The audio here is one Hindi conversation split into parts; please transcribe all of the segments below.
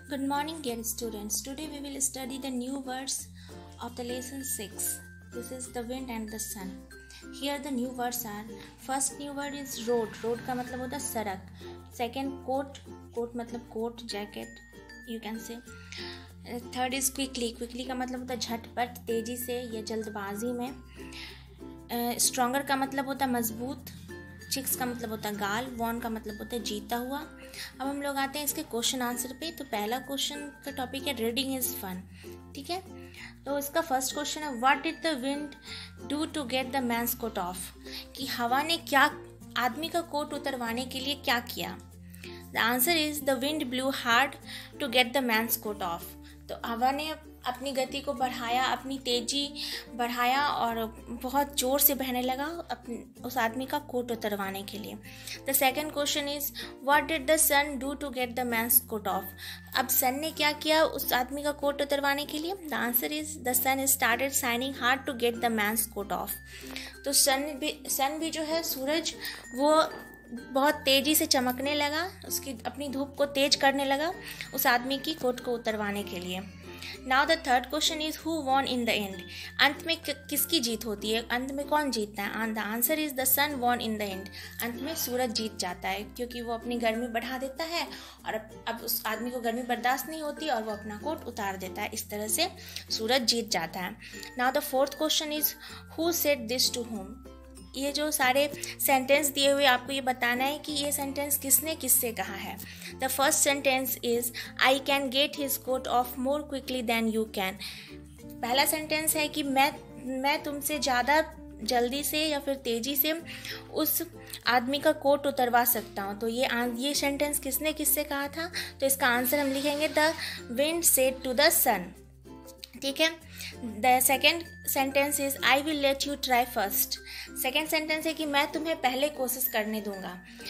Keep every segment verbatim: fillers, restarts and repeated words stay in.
Good morning, dear students. Today we will study the new words of the lesson six. This is the wind and the sun. Here the new words are: first new word is road. Road का मतलब होता है सड़क. Second coat. Coat मतलब coat, jacket, you can say. Third is quickly. Quickly का मतलब होता है झटपट, तेजी से या जल्दबाजी में. Stronger का मतलब होता है मजबूत. चिक्स का मतलब होता है गाल. वॉन का मतलब होता है जीता हुआ. अब हम लोग आते हैं इसके क्वेश्चन आंसर पे. तो पहला क्वेश्चन का टॉपिक है रीडिंग इज फन. ठीक है, तो इसका फर्स्ट क्वेश्चन है what did the wind do to get the man's coat off. कि हवा ने क्या आदमी का कोट उतरवाने के लिए क्या किया. The answer is the wind blew hard to get the man's coat off. तो हवा ने अपनी गति को बढ़ाया, अपनी तेजी बढ़ाया और बहुत ज़ोर से बहने लगा अपने उस आदमी का कोट उतरवाने के लिए. The second question is what did the sun do to get the man's coat off. अब सन ने क्या किया उस आदमी का कोट उतरवाने के लिए. The answer is the sun started shining hard to get the man's coat off. तो सन भी सन भी जो है सूरज वो बहुत तेज़ी से चमकने लगा, उसकी अपनी धूप को तेज करने लगा उस आदमी की कोट को उतरवाने के लिए. Now the third question is who won in the end. अंत में किसकी जीत होती है, अंत में कौन जीतता है. The answer is the sun won in the end. अंत में सूरज जीत जाता है क्योंकि वो अपनी गर्मी बढ़ा देता है और अब, अब उस आदमी को गर्मी बर्दाश्त नहीं होती और वो अपना कोट उतार देता है. इस तरह से सूरज जीत जाता है. Now the fourth question is who said this to whom. ये जो सारे सेंटेंस दिए हुए आपको ये बताना है कि ये सेंटेंस किसने किससे कहा है. The first sentence is I can get his coat off more quickly than you can. पहला सेंटेंस है कि मैं मैं तुमसे ज़्यादा जल्दी से या फिर तेज़ी से उस आदमी का कोट उतरवा सकता हूँ. तो ये ये सेंटेंस किसने किससे कहा था. तो इसका आंसर हम लिखेंगे the wind said to the sun. ठीक है. The second sentence is I will let you try first. Second sentence है कि मैं तुम्हें पहले कोशिश करने दूंगा.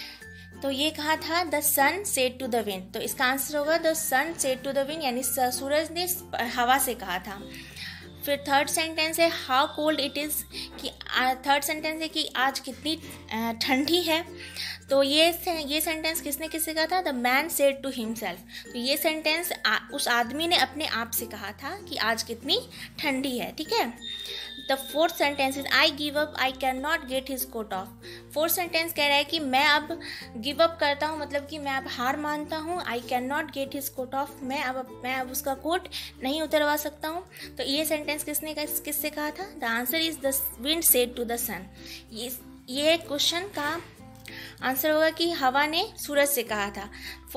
तो ये कहा था the sun said to the wind. तो इसका आंसर होगा the sun said to the wind, यानी सूरज ने हवा से कहा था. फिर थर्ड सेंटेंस है हाउ कोल्ड इट इज़. कि थर्ड सेंटेंस है कि आज कितनी ठंडी है. तो ये ये सेंटेंस किसने किससे कहा था. The man said to himself. तो ये सेंटेंस उस आदमी ने अपने आप से कहा था कि आज कितनी ठंडी है. ठीक है. The fourth sentence is I give up I can not get his coat off. Fourth sentence कह रहा है कि मैं अब गिव अप करता हूँ, मतलब कि मैं अब हार मानता हूँ. I can not get his coat off. मैं अब मैं अब उसका कोट नहीं उतरवा सकता हूँ. तो ये सेंटेंस किसने किससे कहा था. The answer is the wind said to the sun. ये ये क्वेश्चन का आंसर होगा कि हवा ने सूरज से कहा था.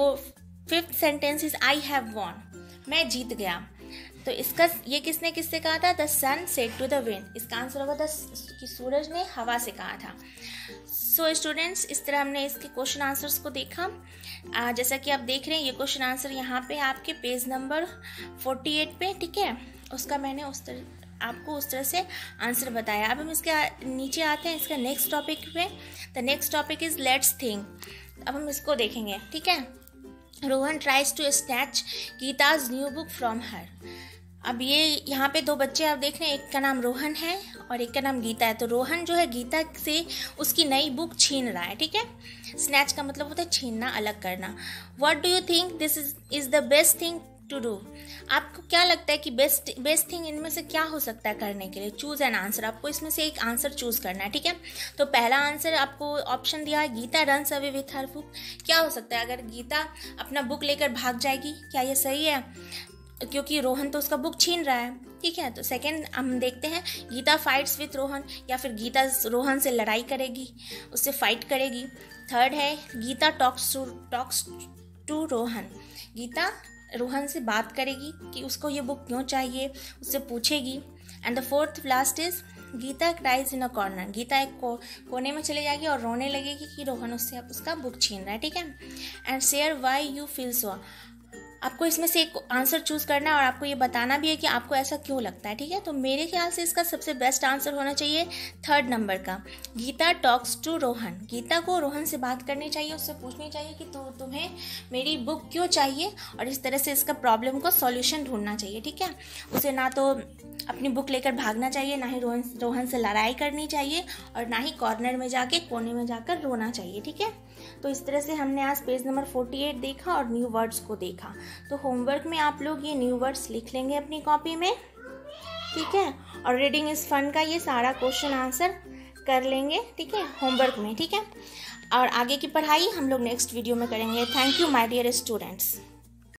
Fifth sentence is I have won. मैं जीत गया. तो इसका ये किसने किससे कहा था. The sun said to the wind. इसका आंसर होगा द कि सूरज ने हवा से कहा था. सो so, स्टूडेंट्स, इस तरह हमने इसके क्वेश्चन आंसर्स को देखा. आ, जैसा कि आप देख रहे हैं ये क्वेश्चन आंसर यहाँ पे आपके पेज नंबर अड़तालीस पे. ठीक है, उसका मैंने उस तरह आपको उस तरह से आंसर बताया. अब हम इसके नीचे आते हैं इसका नेक्स्ट टॉपिक पे. The next topic is let's think. अब हम इसको देखेंगे. ठीक है. Rohan tries to snatch Geeta's new book from her. अब ये यहाँ पे दो बच्चे आप देख रहे हैं, एक का नाम रोहन है और एक का नाम गीता है. तो रोहन जो है गीता से उसकी नई बुक छीन रहा है. ठीक है. स्नैच का मतलब होता है छीनना, अलग करना. What do you think this is is the best thing to do. आपको क्या लगता है कि बेस्ट बेस्ट थिंग इनमें से क्या हो सकता है करने के लिए. Choose an answer. आपको इसमें से एक आंसर चूज करना है. ठीक है. तो पहला आंसर आपको ऑप्शन दिया है Geeta runs away with her book. क्या हो सकता है अगर गीता अपना बुक लेकर भाग जाएगी. क्या ये सही है, क्योंकि रोहन तो उसका बुक छीन रहा है. ठीक है. तो सेकंड हम देखते हैं गीता फाइट्स विथ रोहन, या फिर गीता रोहन से लड़ाई करेगी, उससे फाइट करेगी. थर्ड है Geeta talks to talks to Rohan. Geeta Rohan से बात करेगी कि उसको ये बुक क्यों चाहिए, उससे पूछेगी. And the fourth last is Geeta cries in a corner. Geeta एक को, कोने में चले जाएगी और रोने लगेगी कि रोहन उससे उसका बुक छीन रहा है. ठीक है. And share why you feel so. आपको इसमें से एक आंसर चूज करना है और आपको ये बताना भी है कि आपको ऐसा क्यों लगता है. ठीक है. तो मेरे ख्याल से इसका सबसे बेस्ट आंसर होना चाहिए थर्ड नंबर का, गीता टॉक्स टू रोहन. गीता को रोहन से बात करनी चाहिए, उससे पूछनी चाहिए कि तो तुम्हें मेरी बुक क्यों चाहिए, और इस तरह से इसका प्रॉब्लम को सॉल्यूशन ढूंढना चाहिए. ठीक है. उसे ना तो अपनी बुक लेकर भागना चाहिए, ना ही रोहन रोहन से लड़ाई करनी चाहिए, और ना ही कॉर्नर में जाके कोने में जाकर रोना चाहिए. ठीक है. तो इस तरह से हमने आज पेज नंबर अड़तालीस देखा और न्यू वर्ड्स को देखा। तो होमवर्क में आप लोग ये न्यू वर्ड्स लिख लेंगे अपनी कॉपी में, ठीक है। और रीडिंग इज फन का ये सारा क्वेश्चन आंसर कर लेंगे, ठीक है, होमवर्क में, ठीक है। और आगे की पढ़ाई हम लोग नेक्स्ट वीडियो में करेंगे। Thank you my dear students.